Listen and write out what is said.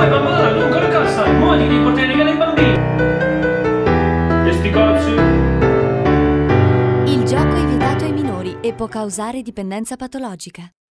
Vai mamma, dunque la cassa, modi di poter regalare ai bambini. E sti cazzi. Il gioco è vietato ai minori e può causare dipendenza patologica.